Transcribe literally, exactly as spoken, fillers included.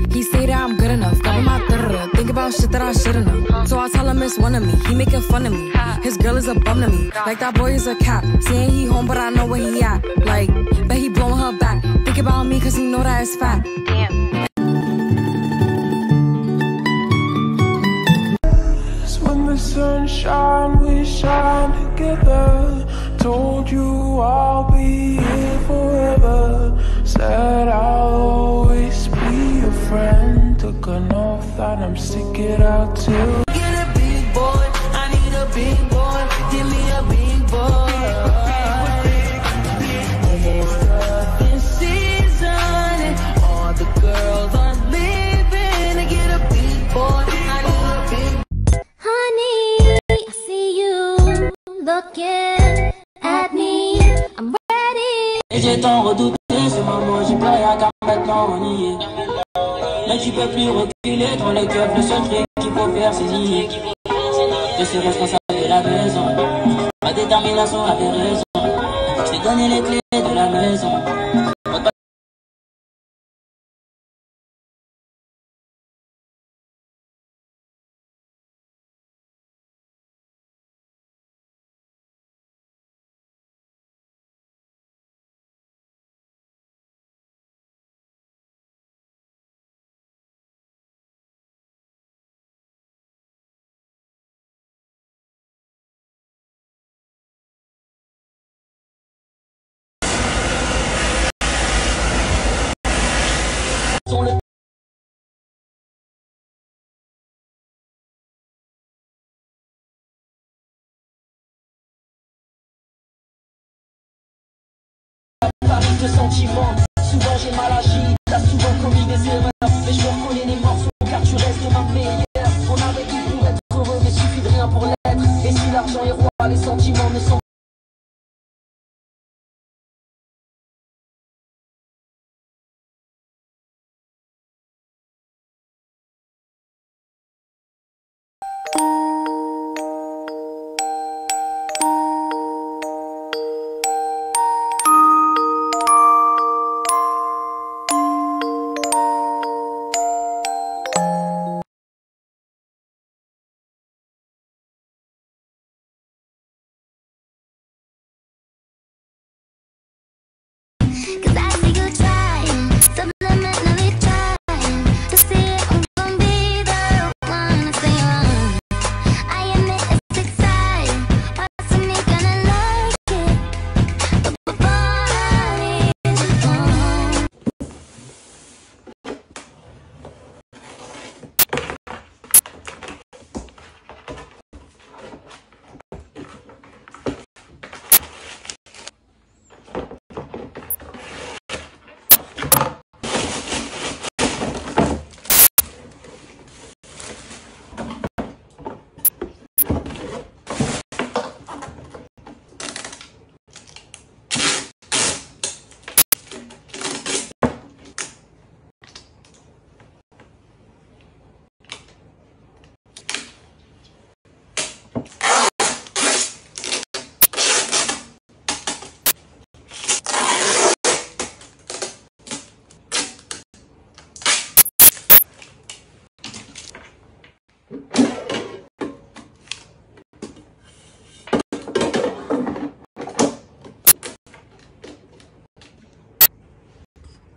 He say that I'm good enough, got my da-da-da. Think about shit that I should've known. So I tell him it's one of me, he making fun of me. His girl is a bum to me, like that boy is a cap. Saying he home, but I know where he at. Like, bet he blowing her back. Think about me, cause he know that it's fat. Damn. When the sun shine, we shine together. Told you I'll be here forever. Said I'll always be your friend. Took an oath that I'm stick it out till. Get a big boy, I need a big boy. Give me a big boy. It's cuffing season and all the girls are leaving. To get a big boy, I need a big. Honey, I see you looking at me. I'm ready. Et j'ai tant redouté ce moment, j'ai plus rien qu'à maintenant renier. Mais tu peux plus reculer dans le cœur, le seul truc qu'il faut faire c'est nier. Je suis responsable de la maison, ma détermination avait raison. Je t'ai donné les clés de la maison. De sentiments, souvent j'ai mal agi, t'as souvent commis des erreurs.